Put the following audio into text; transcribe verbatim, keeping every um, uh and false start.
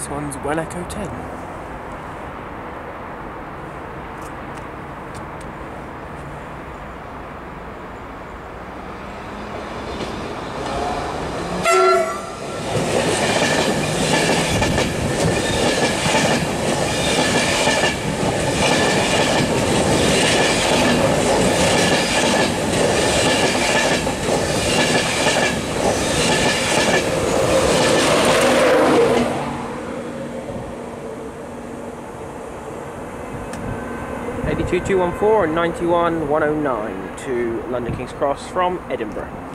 This one's Well Echo ten. eighty-two two one four and ninety-one one oh nine to London King's Cross from Edinburgh.